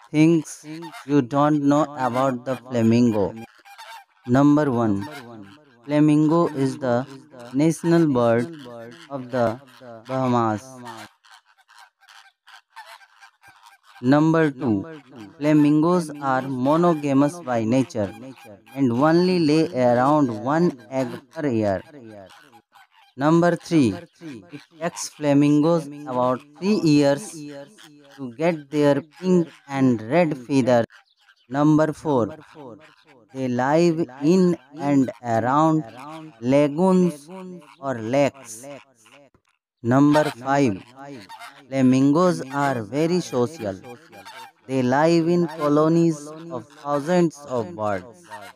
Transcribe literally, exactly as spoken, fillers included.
Things you don't know about the flamingo. Number one. Flamingo is the national bird of the Bahamas. Number two. Flamingos are monogamous by nature and only lay around one egg per year. Number three. It takes flamingos about three years to get their pink and red feathers. Number four. They live in and around lagoons or lakes. Number five. Flamingos are very social. They live in colonies of thousands of birds.